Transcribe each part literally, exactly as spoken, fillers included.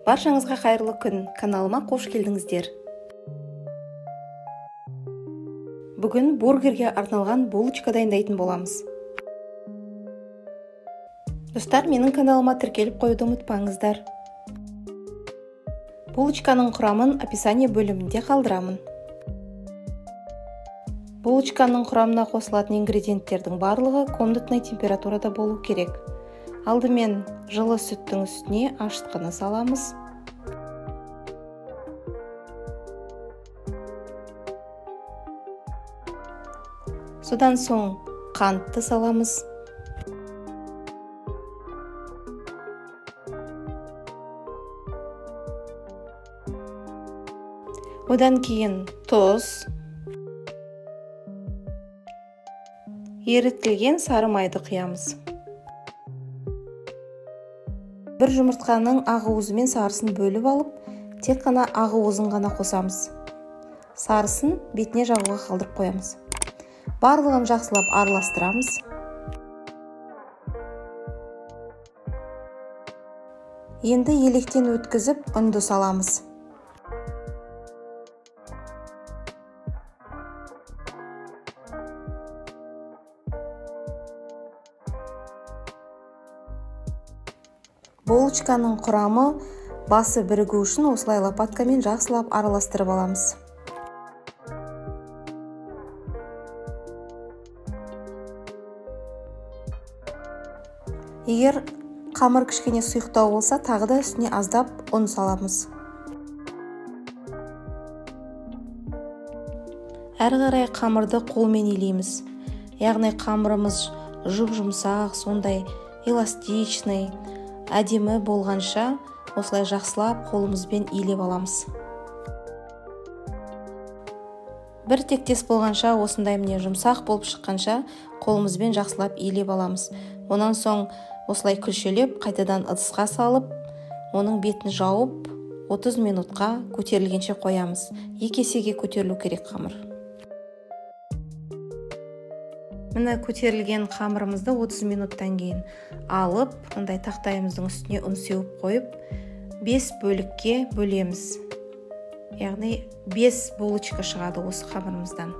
Баршаңызға қайырлы күн, каналыма қош келдіңіздер. Бүгін бургерге арналған булочка дайындайтын боламыз. Достар, менің каналыма тіркеліп қоюды ұмытпаңыздар. Булочканың құрамын описание бөлімінде қалдырамын. Булочканың құрамына қосылатын ингредиенттердің барлығы комнатный температурада болу керек. Алдымен жылы сүттің үстіне ашытқыны саламыз. Содан соң қантты саламыз. Одан кейін тұз, ерітілген сары майды құямыз. Бір жұмыртқаның ақ-уызы мен сарысын бөліп алып, тек қана ақ-уызын ғана қосамыз. Сарысын бетіне жағуға қалдырып қоямыз. Барлығын жақсылап араластырамыз. Енді електен өткізіп, ұнды саламыз. Булочканың құрамы басы бірігу үшін осылай лопаткамен жақсылап араластырып аламыз. Егер қамыр кішкене сұйықтау болса, тағы да үстіне аздап ұн саламыз. Әрі қарай қамырды қолмен илейміз. Яғни қамырымыз жұп-жұмсақ, сондай эластичный, әдемі болғанша осылай жақсылап қолымызбен илеп аламыз. Бір тектес болғанша, осындай міне жұмсақ болып шыққанша қолымызбен жақсылап илеп аламыз. Онан соң осылай күлшелеп, қайтадан ыдысқа салып, оның бетін жауып, отыз минутқа көтерілгенше қоямыз. Екі есеге көтерілу керек қамыр. Міне көтерілген қамырымызды отыз минуттан кейін алып, ондай тақтайымыздың үстіне ұн сеуіп қойып, бес бөлікке бөлеміз. Яғни бес булочка шығады осы қамырымыздан.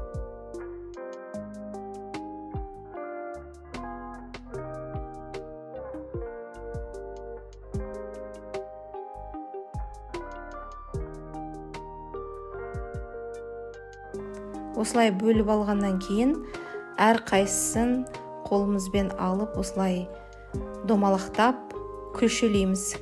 Осылай бөліп алғаннан кейін әр қайсысын қолымызбен алып, осылай домалақтап күлшелейміз.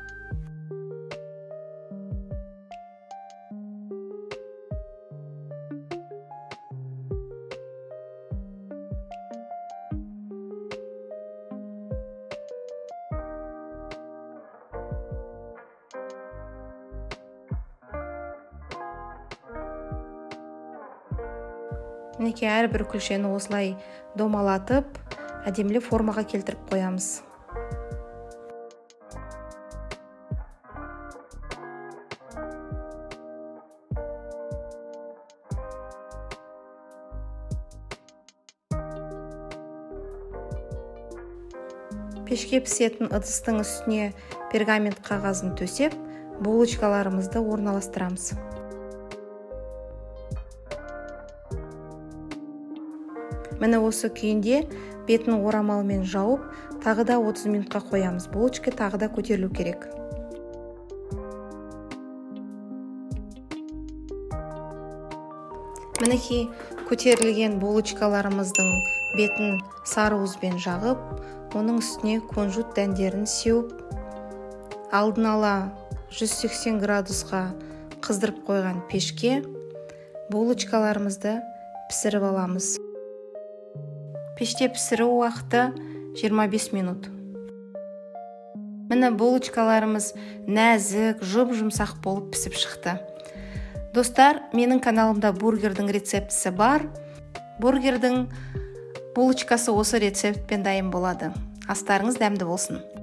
Мінекей әрбір күлшені осылай домалатып, әдемілі формаға келтіріп қоямыз. Пешке пісетін ыдыстың үстіне пергамент қағазын төсеп, булочкаларымызды орналастырамыз. Міне осы күйінде бетін орамалмен жауып, тағы да отыз минутқа қоямыз. Булочка тағы да көтерілу керек. Мінекей көтерілген булочкаларымыздың бетін сары уызбен жағып, оның үстіне кунжут дәндерін сеуіп, алдын ала жүз сексен градусқа қыздырып қойған пешке булочкаларымызды пісіріп аламыз. Пеште пісіру уақыты жиырма бес минут. Міне булочкаларымыз нәзік, жұп-жұмсақ болып пісіп шықты. Достар, менің каналымда бургердің рецептісі бар. Бургердің булочкасы осы рецептпен дайын болады. Астарыңыз дәмді болсын.